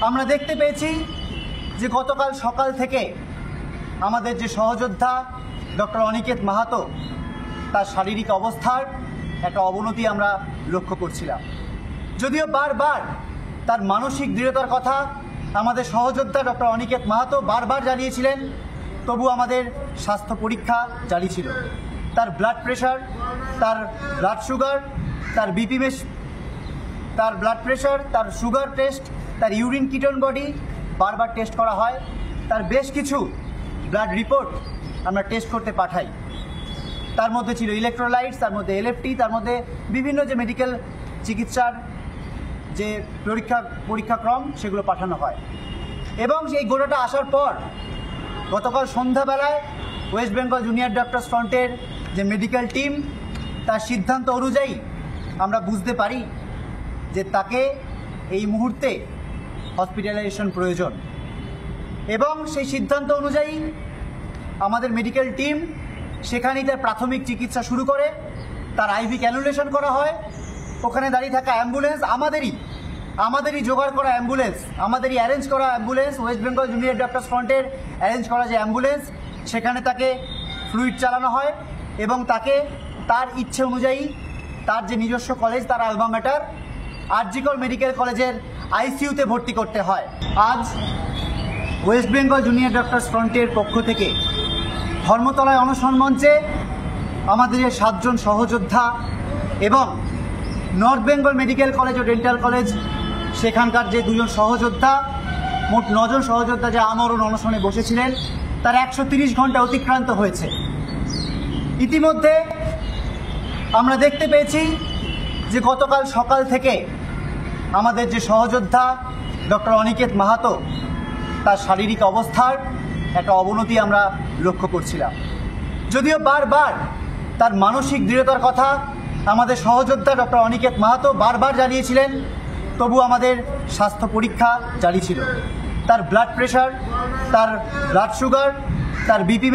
আমরা দেখতে পেয়েছি যে গতকাল সকাল থেকে আমাদের যে সহযোদ্ধা ডক্টর অনিকেত মাহাতো তার শারীরিক অবস্থার একটা অবনতি আমরা লক্ষ্য করছিলাম। যদিও বারবার তার মানসিক দৃঢ়তার কথা আমাদের সহযোদ্ধা ডক্টর অনিকেত মাহাতো বারবার জানিয়েছিলেন, তবু আমাদের স্বাস্থ্য পরীক্ষা জারি ছিল। তার ব্লাড প্রেশার, তার ব্লাড সুগার, তার বিপি তার ব্লাড প্রেশার, তার সুগার টেস্ট, তার ইউরিন কিটোন বডি বারবার টেস্ট করা হয়। তার বেশ কিছু ব্লাড রিপোর্ট আমরা টেস্ট করতে পাঠাই। তার মধ্যে ছিল ইলেকট্রোলাইটস, তার মধ্যে এলএফটি, তার মধ্যে বিভিন্ন যে মেডিকেল চিকিৎসার যে পরীক্ষাক্রম সেগুলো পাঠানো হয়। এবং এই গোটাটা আসার পর গতকাল সন্ধ্যাবেলায় ওয়েস্ট বেঙ্গল জুনিয়র ডক্টরস ফ্রন্টের যে মেডিকেল টিম তার সিদ্ধান্ত অনুযায়ী আমরা বুঝতে পারি যে তাকে এই মুহূর্তে হসপিটালাইজেশন প্রয়োজন। এবং সেই সিদ্ধান্ত অনুযায়ী আমাদের মেডিকেল টিম সেখানেই তার প্রাথমিক চিকিৎসা শুরু করে। তার আইভি ক্যানুলেশন করা হয়। ওখানে দাঁড়িয়ে থাকা অ্যাম্বুলেন্স আমাদেরই জোগাড় করা অ্যাম্বুলেন্স, আমাদেরই অ্যারেঞ্জ করা ambulance, West Bengal junior doctors ফ্রন্টের অ্যারেঞ্জ করা যে অ্যাম্বুলেন্স, সেখানে তাকে ফ্লুইড চালানো হয় এবং তাকে তার ইচ্ছে অনুযায়ী তার যে নিজস্ব কলেজ তার আলমা ম্যাটার আরজিকর মেডিকেল কলেজের আইসিইউতে ভর্তি করতে হয়। আজ ওয়েস্ট বেঙ্গল জুনিয়র ডক্টরস ফ্রন্টের পক্ষ থেকে ধর্মতলায় অনশন মঞ্চে আমাদের 7 জন সহযোদ্ধা এবং নর্থ বেঙ্গল মেডিকেল কলেজ ও ডেন্টাল কলেজ সেখানকার যে 2 জন সহযোদ্ধা, মোট 9 জন সহযোদ্ধা যে আমরণ অনশনে বসেছিলেন, তার 130 ঘন্টা অতিক্রান্ত হয়েছে। ইতিমধ্যে আমরা দেখতে পেয়েছি যে গতকাল সকাল থেকে আমাদের যে সহযোদ্ধা ডক্টর অনিকেত মাহাতো তার শারীরিক অবস্থার একটা অবনতি আমরা লক্ষ্য করছিলাম। যদিও বারবার তার মানসিক দৃঢ়তার কথা আমাদের সহযোদ্ধা ডক্টর অনিকেত মাহাতো বারবার জানিয়েছিলেন, তবু আমাদের স্বাস্থ্য পরীক্ষা জারি ছিল। তার ব্লাড প্রেশার, তার ব্লাড সুগার, তার বিপি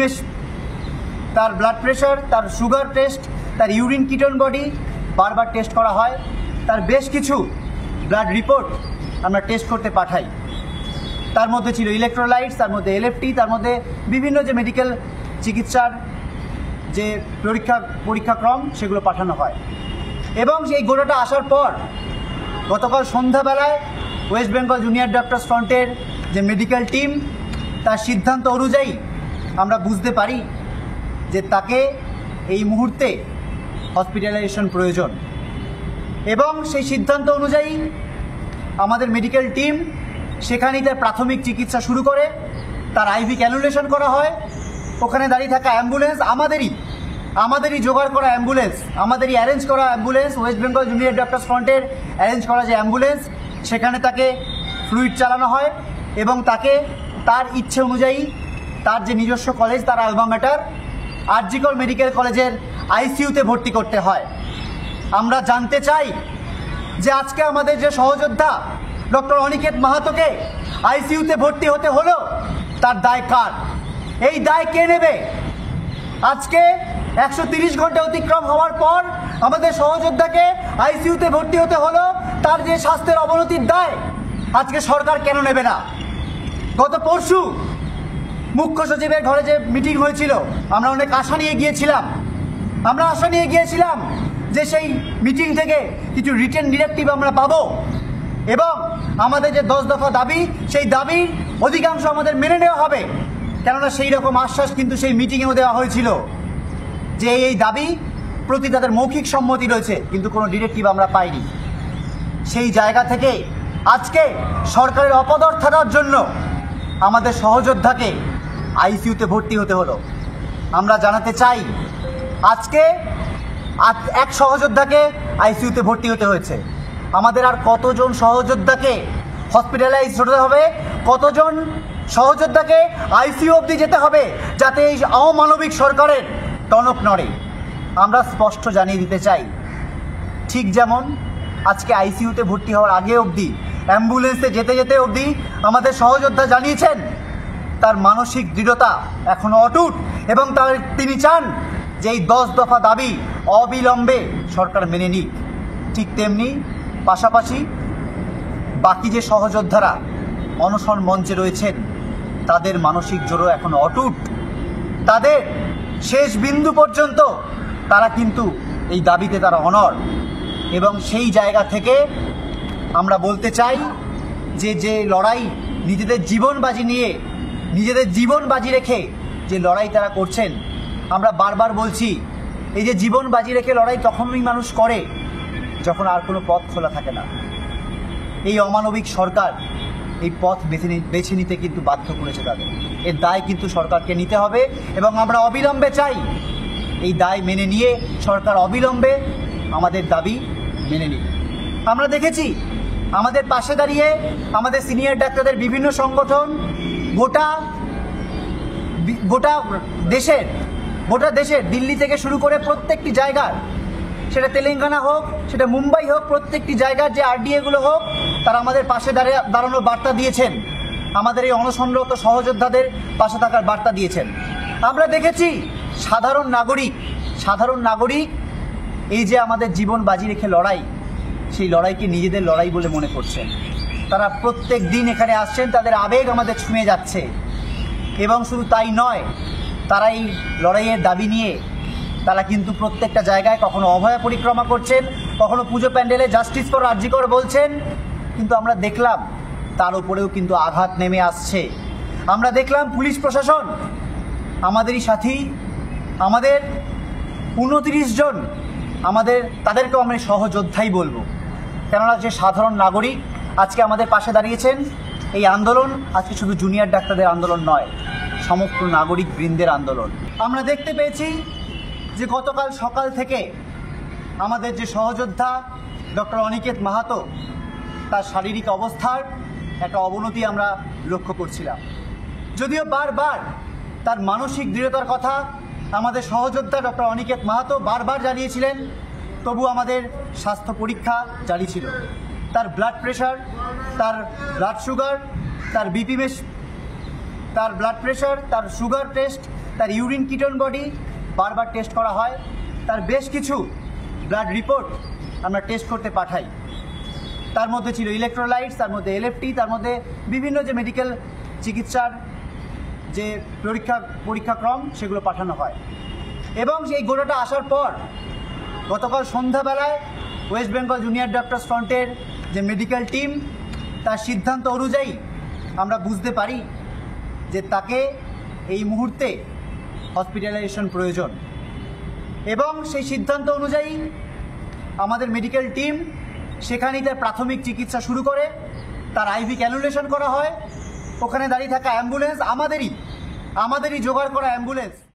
তার ব্লাড প্রেশার, তার সুগার টেস্ট, তার ইউরিন কিটোন বডি বারবার টেস্ট করা হয়। তার বেশ কিছু ব্লাড রিপোর্ট আমরা টেস্ট করতে পাঠাই। তার মধ্যে ছিল ইলেকট্রোলাইটস, তার মধ্যে এলএফটি, তার মধ্যে বিভিন্ন যে মেডিকেল চিকিৎসার যে পরীক্ষাক্রম সেগুলো পাঠানো হয়। এবং এই গোটাটা আসার পর গতকাল সন্ধ্যাবেলায় ওয়েস্ট বেঙ্গল জুনিয়র ডক্টরস ফ্রন্টের যে মেডিকেল টিম তার সিদ্ধান্ত অনুযায়ী আমরা বুঝতে পারি যে তাকে এই মুহূর্তে হসপিটালাইজেশন প্রয়োজন। এবং সেই সিদ্ধান্ত অনুযায়ী আমাদের মেডিকেল টিম সেখানেই তার প্রাথমিক চিকিৎসা শুরু করে। তার আইভি ক্যানুলেশন করা হয়। ওখানে দাঁড়িয়ে থাকা অ্যাম্বুলেন্স আমাদেরই জোগাড় করা অ্যাম্বুলেন্স, আমাদেরই অ্যারেঞ্জ করা ambulance, West Bengal junior doctors ফ্রন্টের অ্যারেঞ্জ করা যে অ্যাম্বুলেন্স, সেখানে তাকে ফ্লুইড চালানো হয় এবং তাকে তার ইচ্ছে অনুযায়ী তার যে নিজস্ব কলেজ তার আলমা ম্যাটার আরজিকর মেডিকেল কলেজের আইসিইউতে ভর্তি করতে হয়। আমরা জানতে চাই যে আজকে আমাদের যে সহযোদ্ধা ডক্টর অনিকেত মাহাতোকে আইসিইউতে ভর্তি হতে হলো, তার দায় কার? এই দায় কে নেবে? আজকে 130 ঘন্টা অতিক্রম হওয়ার পর আমাদের সহযোদ্ধাকে আইসিইউতে ভর্তি হতে হলো, তার যে স্বাস্থ্যের অবনতির দায় আজকে সরকার কেন নেবে না? গত পরশু মুখ্য সচিবের ঘরে যে মিটিং হয়েছিল, আমরা অনেক আশা নিয়ে গিয়েছিলাম যে সেই মিটিং থেকে কিছু রিটেন ডিরেক্টিভ আমরা পাবো এবং আমাদের যে 10 দফা দাবি, সেই দাবির অধিকাংশ আমাদের মেনে নেওয়া হবে। কেননা সেই রকম আশ্বাস কিন্তু সেই মিটিংয়েও দেওয়া হয়েছিল যে এই দাবি প্রতি তাদের মৌখিক সম্মতি রয়েছে, কিন্তু কোনো ডিরেক্টিভ আমরা পাইনি। সেই জায়গা থেকে আজকে সরকারের অপদার্থতার জন্য আমাদের সহযোদ্ধাকে আইসিইউতে ভর্তি হতে হলো। আমরা জানাতে চাই আজকে এক সহযোদ্ধাকে আইসিইউতে ভর্তি হতে হয়েছে। আমাদের আর কতজন সহযোদ্ধাকে হসপিটালাইজ হতে হবে, কতজন সহযোদ্ধাকে আইসিইউ অবধি যেতে হবে যাতে এই অমানবিক সরকারের টনক নড়ে? আমরা স্পষ্ট জানিয়ে দিতে চাই, ঠিক যেমন আজকে আইসিইউতে ভর্তি হওয়ার আগে অবধি, অ্যাম্বুলেন্সে যেতে অবধি আমাদের সহযোদ্ধা জানিয়েছেন তার মানসিক দৃঢ়তা এখনো অটুট এবং তিনি চান যে এই 10 দফা দাবি অবিলম্বে সরকার মেনে নিক। ঠিক তেমনি পাশাপাশি বাকি যে সহযোদ্ধারা অনশন মঞ্চে রয়েছেন তাদের মানসিক জোরও এখন অটুট। তাদের শেষ বিন্দু পর্যন্ত তারা কিন্তু এই দাবিতে তারা অনড়। এবং সেই জায়গা থেকে আমরা বলতে চাই যে লড়াই নিজেদের জীবন বাজি রেখে যে লড়াই তারা করছেন, আমরা বারবার বলছি এই যে জীবন বাজি রেখে লড়াই তখনই মানুষ করে যখন আর কোনো পথ খোলা থাকে না। এই অমানবিক সরকার এই পথ বেছে নিতে কিন্তু বাধ্য করেছে তাদের। এর দায় কিন্তু সরকারকে নিতে হবে এবং আমরা অবিলম্বে চাই এই দায় মেনে নিয়ে সরকার অবিলম্বে আমাদের দাবি মেনে নিক। আমরা দেখেছি আমাদের পাশে দাঁড়িয়ে আমাদের সিনিয়র ডাক্তারদের বিভিন্ন সংগঠন গোটা দেশের দিল্লি থেকে শুরু করে প্রত্যেকটি জায়গার, সেটা তেলেঙ্গানা হোক, সেটা মুম্বাই হোক, প্রত্যেকটি জায়গার যে আরডিএগুলো হোক, তারা আমাদের পাশে দাঁড়ানোর বার্তা দিয়েছেন, আমাদের এই অনশনরত সহযোদ্ধাদের পাশে থাকার বার্তা দিয়েছেন। আমরা দেখেছি সাধারণ নাগরিক এই যে আমাদের জীবন বাজি রেখে লড়াই, সেই লড়াইকে নিজেদের লড়াই বলে মনে করছেন। তারা প্রত্যেক দিন এখানে আসছেন, তাদের আবেগ আমাদের ছুঁয়ে যাচ্ছে। এবং শুধু তাই নয়, তারা এই লড়াইয়ের দাবি নিয়ে তারা কিন্তু প্রত্যেকটা জায়গায় কখনো অভয়া পরিক্রমা করছেন, কখনো পুজো প্যান্ডেলে জাস্টিস ফর আরজি কর বলছেন। কিন্তু আমরা দেখলাম তার উপরেও কিন্তু আঘাত নেমে আসছে। আমরা দেখলাম পুলিশ প্রশাসন আমাদেরই সাথী, আমাদের 29 জন তাদেরকেও আমরা সহযোদ্ধাই বলবো, কেননা যে সাধারণ নাগরিক আজকে আমাদের পাশে দাঁড়িয়েছেন। এই আন্দোলন আজকে শুধু জুনিয়র ডাক্তারদের আন্দোলন নয়, সমগ্র নাগরিক বৃন্দের আন্দোলন। আমরা দেখতে পেয়েছি যে গতকাল সকাল থেকে আমাদের যে সহযোদ্ধা ডক্টর অনিকেত মাহাতো, তার শারীরিক অবস্থার একটা অবনতি আমরা লক্ষ্য করছিলাম। যদিও বারবার তার মানসিক দৃঢ়তার কথা আমাদের সহযোদ্ধা ডক্টর অনিকেত মাহাতো বারবার জানিয়েছিলেন, তবু আমাদের স্বাস্থ্য পরীক্ষা জারি ছিল। তার ব্লাড প্রেশার, তার ব্লাড সুগার, তার বিপি, তার ব্লাড প্রেশার, তার সুগার টেস্ট, তার ইউরিন কিটোন বডি বারবার টেস্ট করা হয়। তার বেশ কিছু ব্লাড রিপোর্ট আমরা টেস্ট করতে পাঠাই। তার মধ্যে ছিল ইলেকট্রোলাইটস, তার মধ্যে এলএফটি, তার মধ্যে বিভিন্ন যে মেডিকেল চিকিৎসার যে পরীক্ষাক্রম সেগুলো পাঠানো হয়। এবং সেই গোটাটা আসার পর গতকাল সন্ধ্যাবেলায় ওয়েস্ট বেঙ্গল জুনিয়র ডক্টরস ফ্রন্টের যে মেডিকেল টিম, তার সিদ্ধান্ত অনুযায়ী আমরা বুঝতে পারি যে তাকে এই মুহূর্তে হসপিটালাইজেশন প্রয়োজন। এবং সেই সিদ্ধান্ত অনুযায়ী আমাদের মেডিকেল টিম সেখানেই তার প্রাথমিক চিকিৎসা শুরু করে। তার আইভি ক্যানুলেশন করা হয়। ওখানে দাঁড়িয়ে থাকা অ্যাম্বুলেন্স আমাদেরই জোগাড় করা অ্যাম্বুলেন্স